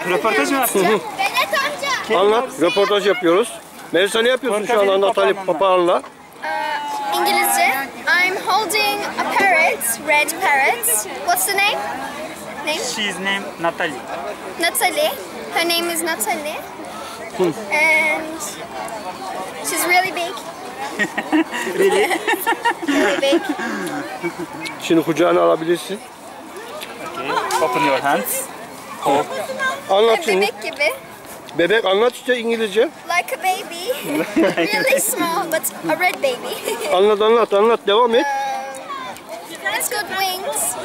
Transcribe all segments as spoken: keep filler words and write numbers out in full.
Röportaj mı yapacağım? Vedat amca. Anlat, röportaj yapıyoruz. Melisa ne yapıyorsun şu anda Natali papağanla? Uh, İngilizce. I'm holding a parrot, red parrot. What's the name? Name? She's named Natalie. Natalie. Her name is Natalie. And she's really big. Really? Really big. Şimdi kucağına alabilirsin. Okay. Open your hands. Oh. Anlat Ve şimdi. bebek gibi. Bebek anlat işte İngilizce. Like a baby. Really small, but a red baby. Anlat anlat anlat devam et. Um, it's got wings.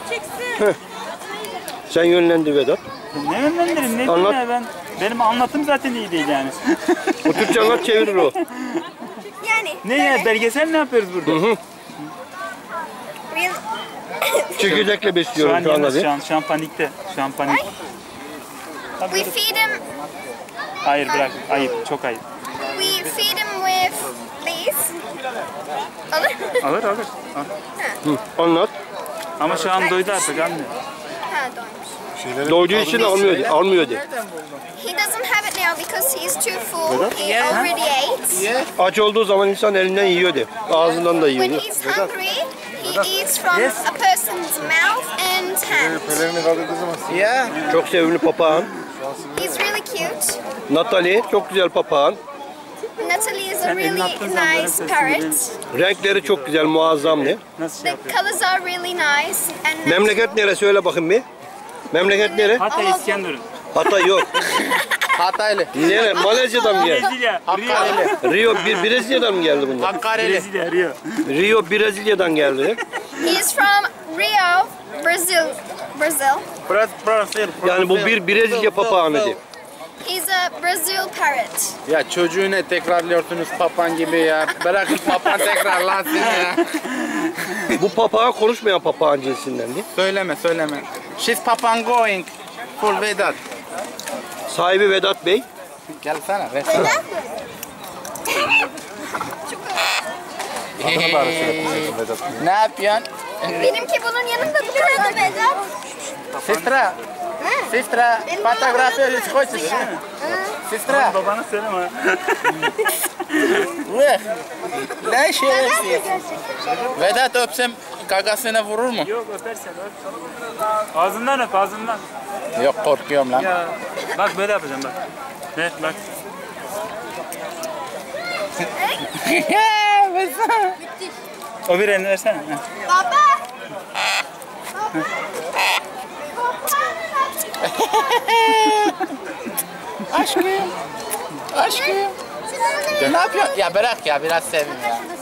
Sen yönlendir Vedat. Ne yönlendirin? Ne Anlat. diyeyim ya ben? Benim anlatım zaten iyi değil yani. O Türkçe anlat çevirir o. Yani. Ne ya? Belgesel ne yapıyoruz burada? Hı hı. Really. Çekirdekle Şu besliyorum an şu anda. yalnız şu an, şu an panikte. Şu an panik. We feed him. Hayır bırak. Ayıp. Çok ayıp. We feed him with these. Alır. Alır alır. Al. Hı, anlat. Ama şu an doydu artık anne. Ha doymuş. Doyduğu için almıyor, almıyor de. He doesn't have it now because he's too full. He already ate. Aç olduğu zaman insan elinden yiyor de. Ağzından da When yiyor. he's hungry, he eats from a person's mouth and hand. Yeah. Çok sevimli papağan. He's really cute. Natalie çok güzel papağan. Natalie is a really nice parrot. Renkleri çok güzel, muazzam ne? Nasıl The yapıyor? colors are really nice. And Memleket nere? Söyle bakayım bir. Memleket nere? Hatta İskenderun. Hatay yok. Hataylı. Nere? Malezya'dan mı geldi? Brezilya. Rio. Hakkari. Rio, bir Brezilya'dan mı geldi bunlar? Hakkari. Brezilya, Rio. Rio, Brezilya'dan geldi. he is from Rio, Brazil. Brazil. Brasil. Yani bu bir Brezilya papağanıdır. He's a Brazil parrot. Ya çocuğu ne tekrarlıyorsunuz papan gibi ya. Bırakın papan tekrarlansın ya. Bu papağan konuşmayan papağan cinsinden değil. Söyleme söyleme. She's papan going. Full Vedat. Sahibi Vedat Bey. Gelsene versene. Vedat. Ne yapıyorsun? Benimki bunun yanında duruyordu Vedat. Sestra. Sestra. Fotoğrafı koysun. Sestra. Babana söyleme. Ne şerefsiz. Vedat öpsem gagasına vurur mu? Yok öpersen öp. Ağzından öp ağzından. Yok korkuyorum lan. Ya bak böyle yapacağım bak. Evet bak. O bir elini versene. Heh. Baba. Aşkım. Aşkım. Ne yapıyorsun? Ya bırak ya biraz sevin ya.